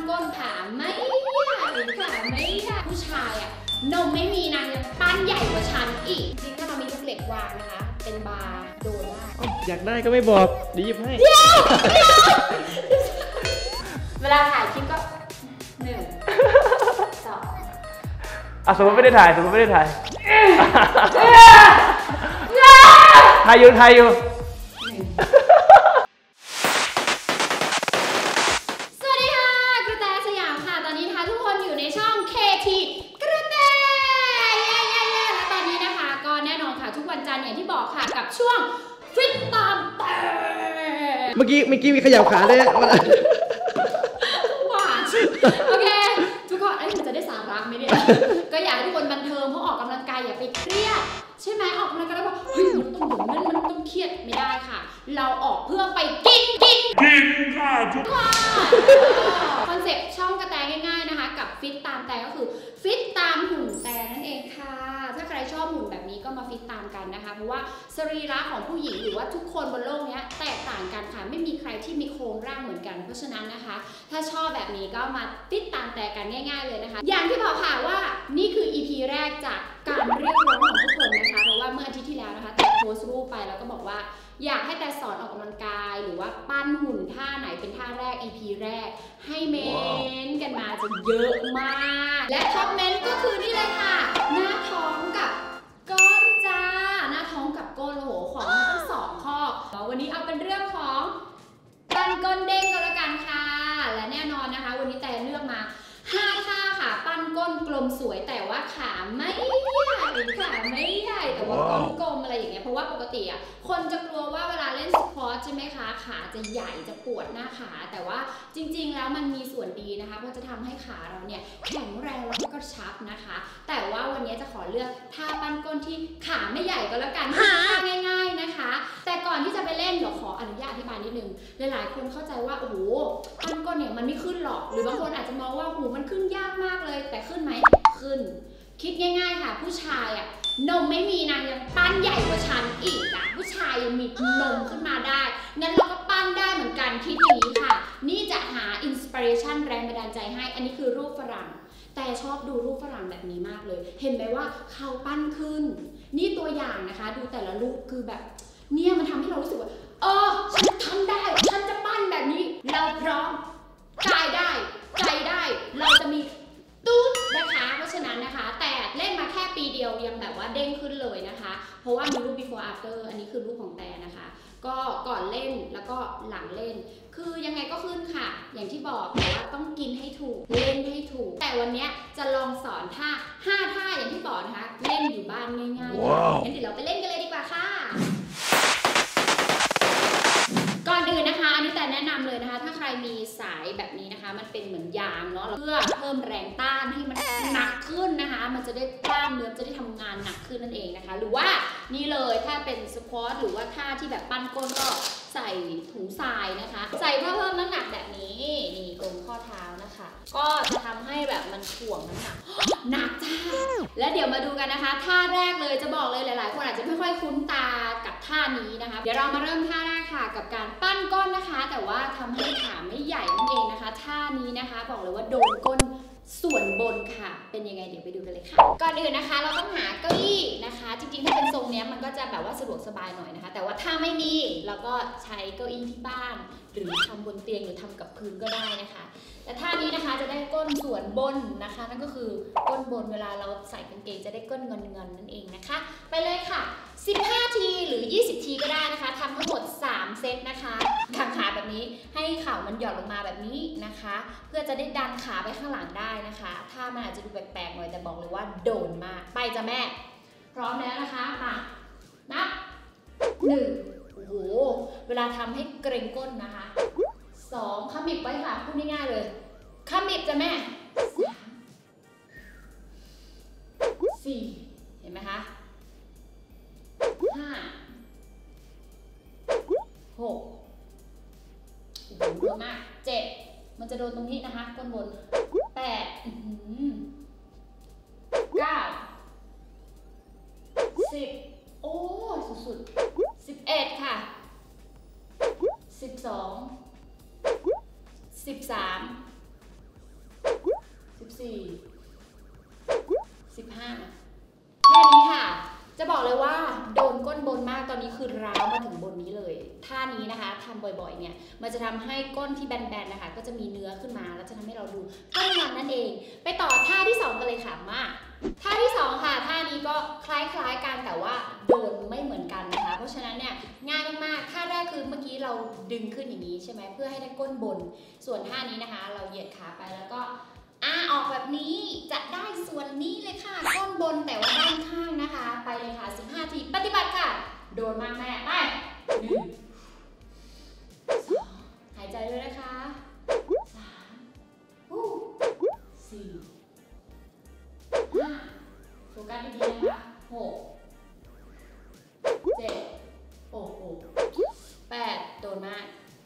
ก้นขาไม่ใหญ่ขาไม่ใหญ่ผู้ชายอะนมไม่มีนางยังปั้นใหญ่กว่าฉันอีกจริงถ้าเรามีลูกเหล็กวางนะคะเป็นบาร์โดนได้อยากได้ก็ไม่บอกเดี๋ยวหยิบให้เวลาถ่ายคลิปก็1 2 สมมติไม่ได้ถ่ายถ่ายอยู่สวัสดีค่ะกระแตสยามค่ะตอนนี้นะคะทุกคนอยู่ในช่อง KT กระแตและตอนนี้นะคะก็แน่นอนค่ะทุกวันจันทร์อย่างที่บอกค่ะกับช่วงฟิตตามแต่เมื่อกี้มีขยับขาด้วยหวานโอเคทุกคนมันจะได้สาระไหมเนี่ยก็อยากให้ทุกคนบันเทิงเพราะออกกำลังกายอย่าไปเครียดใช่ไหมออกกำลังกายแล้วบอกเฮ้ยมันต้องอย่างนั้นมันต้องเครียดไม่ได้ค่ะเราออกเพื่อไปกินค่ะทุกคนคอนเซ็ปต์ช่องกระแตง่ายๆนะคะกับฟิตตามแต่ก็คือฟิตตามหุ่นแต่นั่นเองค่ะถ้าใครชอบหุ่นแบบนี้ก็มาฟิตตามกันนะคะเพราะว่าสรีระของผู้หญิงหรือว่าทุกคนบนโลกนี้แตกต่างกันค่ะไม่มีใครที่มีโครงร่างเหมือนกันเพราะฉะนั้นนะคะถ้าชอบแบบนี้ก็มาฟิตตามแต่กันง่ายๆเลยนะคะอย่างที่บอกค่ะว่านี่คือ EP แรกจากการเรียกร้องของทุกคนนะคะเพราะว่าเมื่ออาทิตย์ที่แล้วนะคะแต่โพสต์รูปไปแล้วก็บอกว่าอยากให้แต่สอนออกกำลังกายหรือว่าปั้นหุ่นท่าไหนเป็นท่าแรก EP แรกให้เมนกันมาจะเยอะมากและท็อปเมนก็คือนี่เลยค่ะหน้าท้องกับก้นจ้าหน้าท้องกับก้นโอ้โหของทั้ง2ข้อวันนี้เอาเป็นเรื่องของปั้นก้นเด้งก็แล้วกันค่ะและแน่นอนนะคะวันนี้แต่เลือกมา5ท่าค่ะปั้นก้นกลมสวยแต่ว่าขาไม่ใหญ่แต่ว่าก้นกลมอะไรอย่างเงี้ยเพราะว่าปกติอ่ะคนจะกลัวว่าเวลาเล่นสควอตใช่ไหมคะขาจะใหญ่จะปวดหน้าขาแต่ว่าจริงๆแล้วมันมีส่วนดีนะคะเพราะจะทำให้ขาเราเนี่ยแข็งแรงแล้วก็กระชับนะคะแต่ว่าวันนี้จะขอเลือกท่าปั้นก้นที่ขาไม่ใหญ่ก็แล้วกันท่าง่ายๆนะคะแต่ก่อนที่จะไปเล่นเดี๋ยวขออนุญาตอธิบายนิดนึงหลายๆคนเข้าใจว่าโอ้โหปั้นก้นเนี่ยมันไม่ขึ้นหรอกหรือบางคนอาจจะมองว่าหูมันขึ้นยากมากเลยแต่ขึ้นไหมขึ้นคิดง่ายๆค่ะผู้ชายอ่ะนมไม่มีนางยังปั้นใหญ่กว่าฉันอีกอ่ะผู้ชายยังมีนมขึ้นมาได้งั้นเราก็ปั้นได้เหมือนกันคิดอย่างนี้ค่ะนี่จะหาอินสปิเรชันแรงบันดาลใจให้อันนี้คือรูปฝรั่งแต่ชอบดูรูปฝรั่งแบบนี้มากเลยเห็นไหมว่าเขาปั้นขึ้นนี่ตัวอย่างนะคะดูแต่ละรูปคือแบบเนี่ยมันทำให้เรารู้สึกว่าฉันทำได้ฉันจะปั้นแบบนี้เราพร้อมกายได้ใจได้เราจะมีตุ๊ดนะคะเพราะฉะนั้นนะคะแต่เล่นมาแค่ปีเดียวยังแบบว่าเด้งขึ้นเลยนะคะเพราะว่ามีรูป before after อันนี้คือรูปของแต่นะคะก็ก่อนเล่นแล้วก็หลังเล่นคือยังไงก็ขึ้นค่ะอย่างที่บอกแต่ว่าต้องกินให้ถูกเล่นให้ถูกแต่วันนี้จะลองสอนท่า5ท่าอย่างที่บอกนะคะเล่นอยู่บ้านง่ายๆงั้นเดี๋ยวเราไปเล่นกันเลยดีกว่าค่ะก่อนอื่นนะคะอันนี้แต่แนะนำเลยนะคะถ้าใครมีสายแบบนี้นะคะมันเป็นเหมือนยางเนาะเพื่อเพิ่มแรงต้านให้มันหนักขึ้นนะคะมันจะได้กล้ามเนื้อจะได้ทำงานหนักขึ้นนั่นเองนะคะหรือว่านี่เลยถ้าเป็นสควอตหรือว่าท่าที่แบบปั้นก้นก็ใส่ถุงทรายนะคะใส่เพื่อเพิ่มน้ำหนักแบบนี้นี่ตรงข้อเท้านะคะก็จะทำให้แบบมันถ่วงน้ำหนักหนักจ้าและเดี๋ยวมาดูกันนะคะท่าแรกเลยจะบอกเลยหลายๆคนอาจจะไม่ค่อยคุ้นตากับท่านี้นะคะเดี๋ยวเรามาเริ่มท่าแรกค่ะกับการปั้นก้นนะคะแต่ว่าทำให้ขาไม่ใหญ่นั่นเองนะคะท่านี้นะคะบอกเลยว่าโดนก้นส่วนบนค่ะเป็นยังไงเดี๋ยวไปดูกันเลยค่ะก่อนอื่นนะคะเราต้องหาเก้าอี้นะคะจริงๆถ้าเป็นทรงนี้มันก็จะแบบว่าสะดวกสบายหน่อยนะคะแต่ว่าถ้าไม่มีเราก็ใช้เก้าอี้ที่บ้านหรือทำบนเตียงหรือทำกับพื้นก็ได้นะคะแต่ท่านี้นะคะจะได้ก้นส่วนบนนะคะนั่นก็คือก้นบนเวลาเราใส่กางเกงจะได้ก้นเงินนั่นเองนะคะไปเลยค่ะ15ทีหรือ20ทีก็ได้นะคะทำทั้งหมด3เซตนะคะกางขาแบบนี้ให้เข่ามันหย่อนลงมาแบบนี้นะคะเพื่อจะได้ดันขาไปข้างหลังได้นะคะถ้ามันอาจจะดูแปลกๆหน่อยแต่บอกเลยว่าโดนมากไปจ้ะแม่พร้อมแล้วนะคะมานับ1โอ้โหเวลาทำให้เกรงก้นนะคะ2ขมิบไว้ค่ะพูดง่ายๆเลยขมิบจ้ะแม่4เห็นไหมคะ5 6โอ้โหเยอะมาก7มันจะโดนตรงนี้นะคะก้นบน8 9 10โอ้สุดๆ11ค่ะ12 13 15 แค่นี้ค่ะจะบอกเลยว่าโดนก้นบนมากตอนนี้คือร้าวมาถึงบนนี้เลยท่านี้นะคะทำบ่อยๆเนี่ยมันจะทำให้ก้นที่แบนๆนะคะก็จะมีเนื้อขึ้นมาแล้วจะทำให้เราดูก้นมันนั่นเองไปต่อท่าที่2กันเลยค่ะมาท่าที่2ค่ะท่านี้ก็คล้ายๆกันแต่ว่าโดนไม่เหมือนกันนะคะเพราะฉะนั้นเนี่ยง่ายมากๆท่าแรกคือเมื่อกี้เราดึงขึ้นอย่างนี้ใช่ไหมเพื่อให้ได้ก้นบนส่วนท่านี้นะคะเราเหยียดขาไปแล้วก็ออกแบบนี้จะได้ส่วนนี้เลยค่ะก้นบนแต่ว่าด้านข้างนะคะไปเลยค่ะ15 ทีปฏิบัติค่ะโดนมากแม่ไป1 2หายใจด้วยนะคะ3 4 5โฟกัสดีๆนะคะ6 7โอ้โห8โดนมาก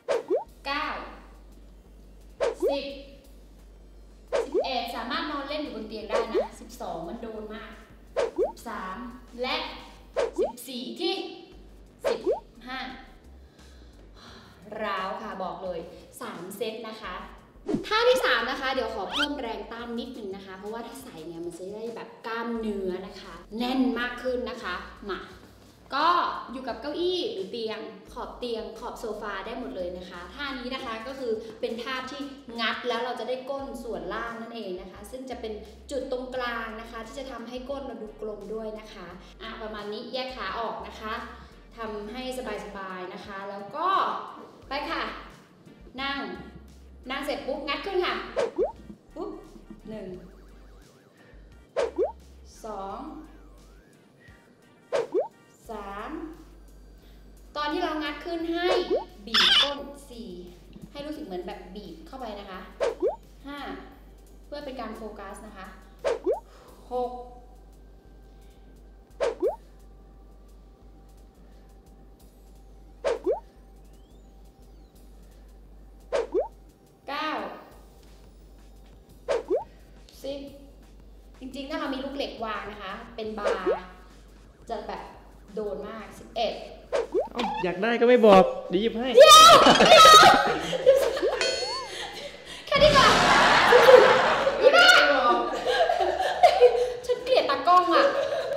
9 10 11สามารถนอนเล่นอยู่บนเตียงได้นะ12มันโดนมาก13และ14ที่15ร้าวค่ะบอกเลย3 เซตนะคะท่าที่3นะคะเดี๋ยวขอเพิ่มแรงต้านนิดนึงนะคะเพราะว่าถ้าใส่เนี่ยมันจะได้แบบกล้ามเนื้อนะคะแน่นมากขึ้นนะคะมาก็อยู่กับเก้าอี้หรือเตียงขอบโซฟาได้หมดเลยนะคะท่านี้นะคะก็คือเป็นท่าที่งัดแล้วเราจะได้ก้นส่วนล่างนั่นเองนะคะซึ่งจะเป็นจุดตรงกลางนะคะที่จะทำให้ก้นเราดูกลมด้วยนะคะประมาณนี้แยกขาออกนะคะทำให้สบายๆนะคะแล้วก็ไปค่ะนั่งเสร็จปุ๊บงัดขึ้นค่ะปุ๊บ1 2 3ตอนที่เรางัดขึ้นให้บีบก้น4ให้รู้สึกเหมือนแบบบีบเข้าไปนะคะ5เพื่อเป็นการโฟกัสนะคะ6 9 10จริงๆถ้าเรามีลูกเหล็กวางนะคะเป็นบาร์จะแบบโดนมาก11 อยากได้ก็ไม่บอกเดี๋ยวหยิบให้แค่นี้ก่อนอีบ้าฉันเกลียดตากล้องอ่ะ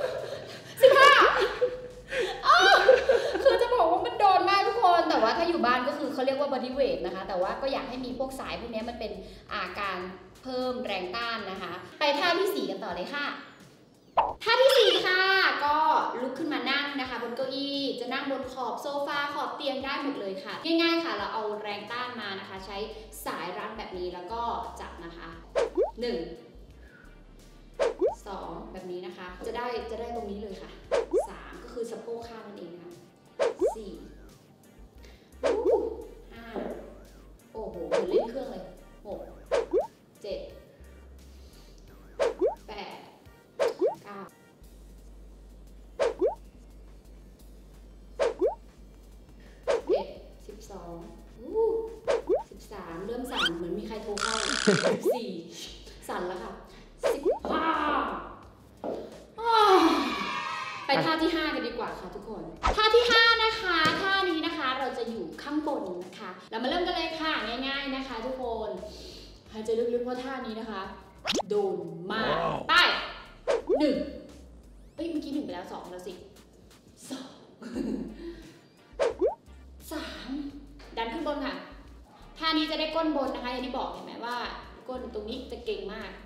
15คือจะบอกว่ามันโดนมากทุกคนแต่ว่าถ้าอยู่บ้านก็คือเขาเรียกว่าบอดี้เวทนะคะแต่ว่าก็อยากให้มีพวกสายพวกนี้มันเป็นการเพิ่มแรงต้านนะคะไปท่าที่4กันต่อเลยค่ะท่าที่4ค่ะก็ลุกขึ้นมานั่งนะคะบนเก้าอี้จะนั่งบนขอบโซฟาขอบเตียงได้หมดเลยค่ะง่ายๆค่ะเราเอาแรงต้านมานะคะใช้สายรัดแบบนี้แล้วก็จับนะคะ1 2แบบนี้นะคะจะได้ตรงนี้เลยค่ะ3ก็คือสะโพกข้างนั่นเองนะคะ4 5โอ้โหเหมือนเล่นเครื่องเลย6 7 8 9 13เริ่มสั่นเหมือนมีใครโทรเข้า14สั่นแล้วค่ะ15ไปท่าที่5กันดีกว่าค่ะทุกคนท่าที่5นะคะท่านี้นะคะเราจะอยู่ข้างบนนะคะเรามาเริ่มกันเลยค่ะง่ายๆนะคะทุกคนหายใจลึกๆเพราะท่านี้นะคะโดนมากไป1เมื่อกี้1ไปแล้ว2แล้วสิ3ดันขึ้นบนค่ะท่านี้จะได้ก้นบนนะคะอย่างที่บอกเห็นไหมว่าก้นตรงนี้จะเก่งมาก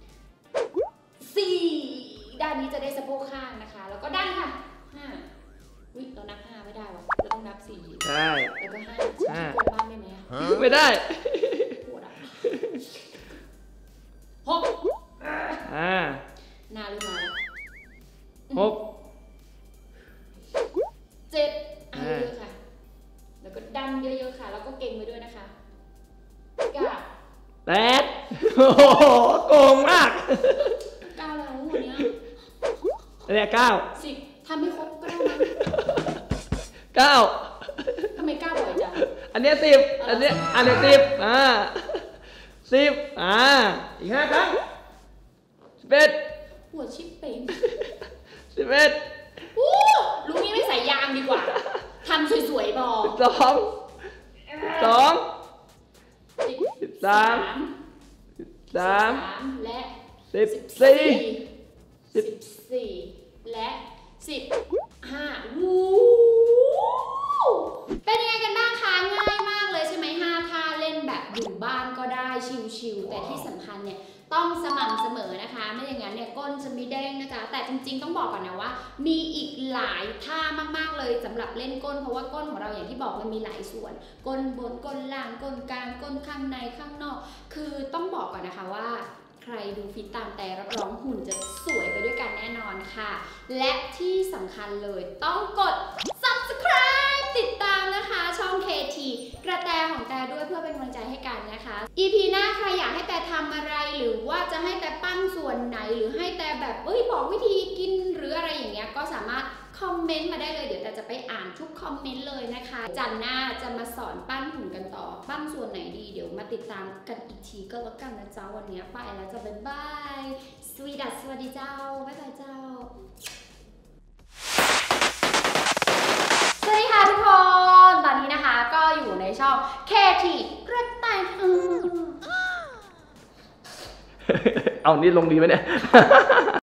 4ด้านนี้จะได้สะโพกข้างนะคะแล้วก็ด้านค่ะ5เรานับ5ไม่ได้วะเราต้องนับ4 ใช่แล้วก็5โกงบ้างได้ไหมไม่ได้ปวด6หน้าลืมมาแล้ว7เยอะค่ะแล้วก็ดันเยอะๆค่ะแล้วก็เก่งไปด้วยนะคะ9 8โอ้โหโกงมาก 9แล้วหัวเนี้ยเนี่ย9 10ทำไม่ครบก็ได้นะ 9 ทำไม9บ่อยจังอันนี้10อันนี้1010อีก5ครั้ง11 หัวชิปเป่ง 11 ลุงนี้ไม่ใส่ยางดีกว่าทำสวยๆบอก 2 13 14 13และ 14และ15วู้เป็นยังไงกันบ้างคะง่ายมากเลยใช่ไหม5ท่าเล่นแบบอยู่บ้านก็ได้ชิลๆแต่ที่สำคัญเนี่ยต้องสม่ำเสมอนะคะไม่อย่างนั้นเนี่ยก้นจะไม่เด้งนะจ๊ะแต่จริงๆต้องบอกก่อนนะว่ามีอีกหลายท่ามากๆเลยสำหรับเล่นก้นเพราะว่าก้นของเราอย่างที่บอกมันมีหลายส่วนก้นบนก้นล่างก้นกลางก้นข้างในข้างนอกคือต้องบอกก่อนนะคะว่าใครดูฟิตตามแต่รับรองหุ่นจะสวยไปด้วยกันแน่นอนค่ะและที่สำคัญเลยต้องกด subscribe ติดตามนะคะช่อง KT กระแตของแต่ด้วยเพื่อเป็นกำลังใจให้กันนะคะ EP หน้าใครอยากให้แต่ทำอะไรหรือว่าจะให้แต่ปั้นส่วนไหนหรือให้แต่แบบบอกวิธีกินหรืออะไรอย่างเงี้ยก็สามารถคอมเมนต์มาได้เลยเดี๋ยวแต่จะไปอ่านทุกคอมเมนต์เลยนะคะจันทร์หน้าจะมาสอนปั้นหุ่นกันต่อปั้นส่วนไหนดีเดี๋ยวมาติดตามกันอีกทีก็แล้วกันนะเจ้าวันนี้ไปแล้วจะบ๊ายบายสวัสดีเจ้าบ๊ายบายเจ้าสวัสดีค่ะทุกคนตอนนี้นะคะก็อยู่ในช่อง KT กระต่ายเอานี่ลงดีไหมเนี่ย